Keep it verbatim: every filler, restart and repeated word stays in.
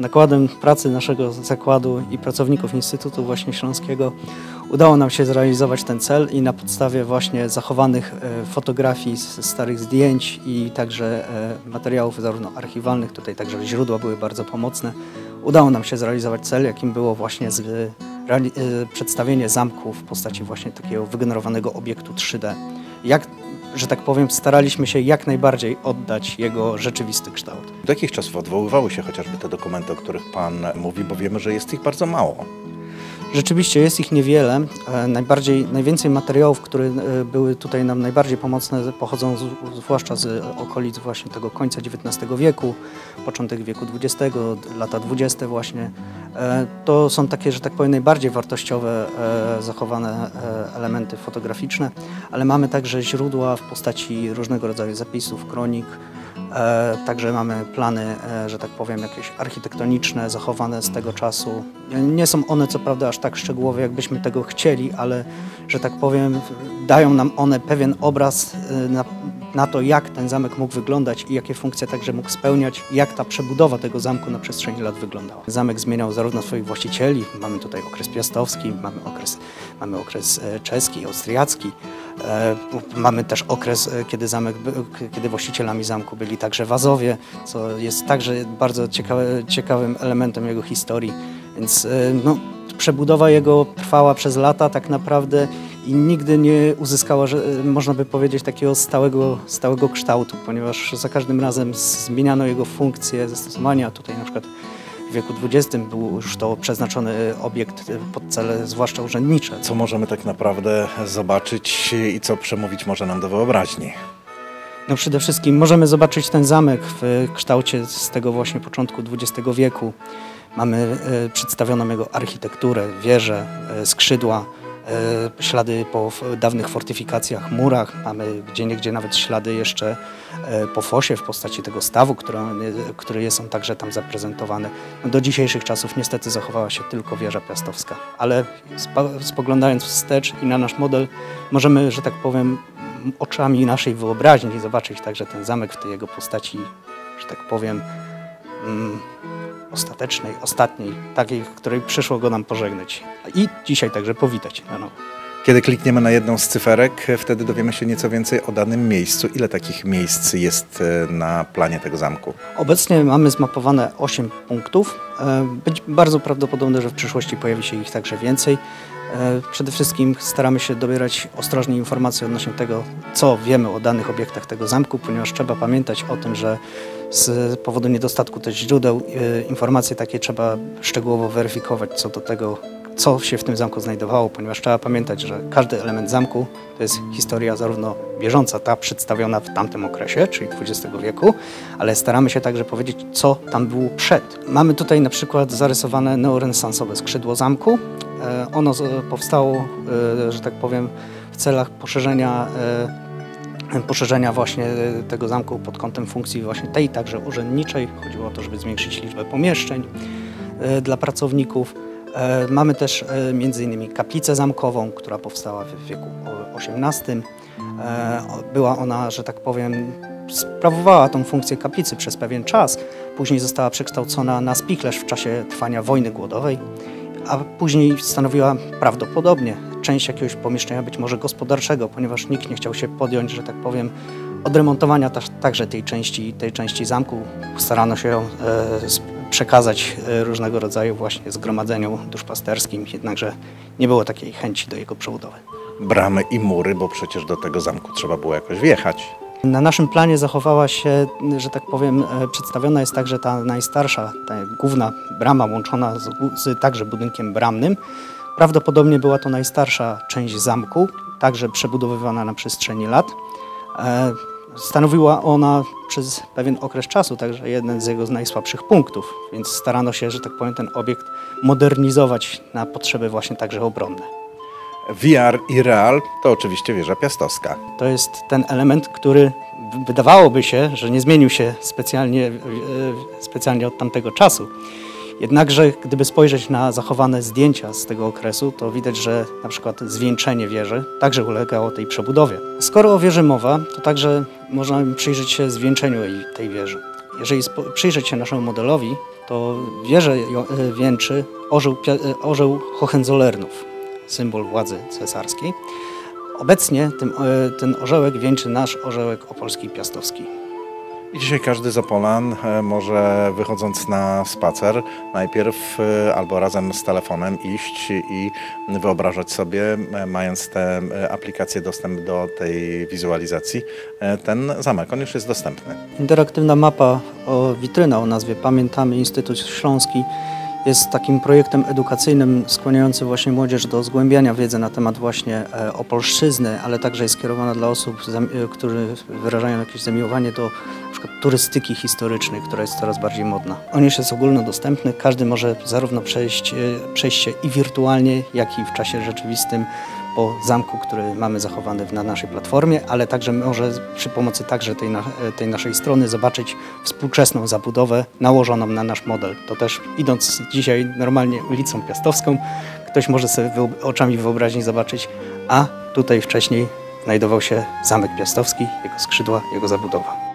nakładem pracy naszego zakładu i pracowników Instytutu właśnie Śląskiego udało nam się zrealizować ten cel i na podstawie właśnie zachowanych fotografii, starych zdjęć i także materiałów zarówno archiwalnych, tutaj także źródła były bardzo pomocne, udało nam się zrealizować cel, jakim było właśnie z, przedstawienie zamku w postaci właśnie takiego wygenerowanego obiektu trzy D. Jak, że tak powiem, staraliśmy się jak najbardziej oddać jego rzeczywisty kształt. Do jakich czasów odwoływały się chociażby te dokumenty, o których Pan mówi, bo wiemy, że jest ich bardzo mało? Rzeczywiście jest ich niewiele. Najbardziej, najwięcej materiałów, które były tutaj nam najbardziej pomocne, pochodzą z, zwłaszcza z okolic właśnie tego końca dziewiętnastego wieku, początek wieku dwudziestego, lata dwudzieste właśnie. To są takie, że tak powiem, najbardziej wartościowe zachowane elementy fotograficzne, ale mamy także źródła w postaci różnego rodzaju zapisów, kronik. E, także mamy plany, e, że tak powiem, jakieś architektoniczne, zachowane z tego czasu. Nie są one co prawda aż tak szczegółowe, jakbyśmy tego chcieli, ale, że tak powiem, dają nam one pewien obraz e, na, na to, jak ten zamek mógł wyglądać i jakie funkcje także mógł spełniać, jak ta przebudowa tego zamku na przestrzeni lat wyglądała. Zamek zmieniał zarówno swoich właścicieli, mamy tutaj okres piastowski, mamy okres, mamy okres czeski, austriacki. Mamy też okres, kiedy, zamek, kiedy właścicielami zamku byli także Wazowie, co jest także bardzo ciekawe, ciekawym elementem jego historii. Więc no, przebudowa jego trwała przez lata tak naprawdę i nigdy nie uzyskała, że, można by powiedzieć, takiego stałego, stałego kształtu, ponieważ za każdym razem zmieniano jego funkcję, zastosowania. Tutaj na przykład w wieku dwudziestym był już to przeznaczony obiekt pod cele zwłaszcza urzędnicze. Co możemy tak naprawdę zobaczyć i co przemówić może nam do wyobraźni? No przede wszystkim możemy zobaczyć ten zamek w kształcie z tego właśnie początku dwudziestego wieku. Mamy e, przedstawioną jego architekturę, wieże, e, skrzydła, e, ślady po dawnych fortyfikacjach, murach. Mamy gdzieniegdzie nawet ślady jeszcze e, po fosie w postaci tego stawu, który, który jest on także tam zaprezentowany. No do dzisiejszych czasów niestety zachowała się tylko wieża piastowska, ale spoglądając wstecz i na nasz model możemy, że tak powiem, oczami naszej wyobraźni zobaczyć także ten zamek w tej jego postaci, że tak powiem, mm, ostatecznej, ostatniej, takiej, której przyszło go nam pożegnać i dzisiaj także powitać na nowo. Kiedy klikniemy na jedną z cyferek, wtedy dowiemy się nieco więcej o danym miejscu. Ile takich miejsc jest na planie tego zamku? Obecnie mamy zmapowane osiem punktów. Być bardzo prawdopodobne, że w przyszłości pojawi się ich także więcej. Przede wszystkim staramy się dobierać ostrożnie informacje odnośnie tego, co wiemy o danych obiektach tego zamku, ponieważ trzeba pamiętać o tym, że z powodu niedostatku też źródeł informacje takie trzeba szczegółowo weryfikować co do tego, co się w tym zamku znajdowało, ponieważ trzeba pamiętać, że każdy element zamku to jest historia zarówno bieżąca, ta przedstawiona w tamtym okresie, czyli dwudziestego wieku, ale staramy się także powiedzieć, co tam było przed. Mamy tutaj na przykład zarysowane neorenesansowe skrzydło zamku. Ono powstało, że tak powiem, w celach poszerzenia, poszerzenia właśnie tego zamku pod kątem funkcji właśnie tej także urzędniczej. Chodziło o to, żeby zwiększyć liczbę pomieszczeń dla pracowników. Mamy też między innymi kaplicę zamkową, która powstała w wieku osiemnastym. Była ona, że tak powiem, sprawowała tą funkcję kaplicy przez pewien czas. Później została przekształcona na spichlerz w czasie trwania wojny głodowej, a później stanowiła prawdopodobnie część jakiegoś pomieszczenia, być może gospodarczego, ponieważ nikt nie chciał się podjąć, że tak powiem, odremontowania także tej części, tej części zamku. Starano się ją przekazać różnego rodzaju właśnie zgromadzeniom duszpasterskim, jednakże nie było takiej chęci do jego przebudowy. Bramy i mury, bo przecież do tego zamku trzeba było jakoś wjechać. Na naszym planie zachowała się, że tak powiem, przedstawiona jest także ta najstarsza, ta główna brama łączona z, z także budynkiem bramnym. Prawdopodobnie była to najstarsza część zamku, także przebudowywana na przestrzeni lat. E, stanowiła ona przez pewien okres czasu także jeden z jego najsłabszych punktów, więc starano się, że tak powiem, ten obiekt modernizować na potrzeby właśnie także obronne. V R i real to oczywiście wieża piastowska. To jest ten element, który wydawałoby się, że nie zmienił się specjalnie, specjalnie od tamtego czasu. Jednakże gdyby spojrzeć na zachowane zdjęcia z tego okresu, to widać, że na przykład zwieńczenie wieży także ulegało tej przebudowie. Skoro o wieży mowa, to także można przyjrzeć się zwieńczeniu tej wieży. Jeżeli przyjrzeć się naszemu modelowi, to wieżę wieńczy orzeł, orzeł Hohenzollernów, symbol władzy cesarskiej. Obecnie ten, ten orzełek wieńczy nasz orzełek opolski i piastowski. I dzisiaj każdy z Opolan może, wychodząc na spacer, najpierw albo razem z telefonem iść i wyobrażać sobie, mając tę aplikację, dostęp do tej wizualizacji, ten zamek. On już jest dostępny. Interaktywna mapa, o, witryna o nazwie Pamiętamy Instytut Śląski jest takim projektem edukacyjnym skłaniającym właśnie młodzież do zgłębiania wiedzy na temat właśnie opolszczyzny, ale także jest skierowana dla osób, którzy wyrażają jakieś zamiłowanie do na przykład turystyki historycznej, która jest coraz bardziej modna. On już jest ogólnodostępny, każdy może zarówno przejść, przejść się i wirtualnie, jak i w czasie rzeczywistym po zamku, który mamy zachowany na naszej platformie, ale także może przy pomocy także tej, na, tej naszej strony zobaczyć współczesną zabudowę nałożoną na nasz model. To też idąc dzisiaj normalnie ulicą Piastowską, ktoś może sobie oczami wyobraźni zobaczyć, a tutaj wcześniej znajdował się Zamek Piastowski, jego skrzydła, jego zabudowa.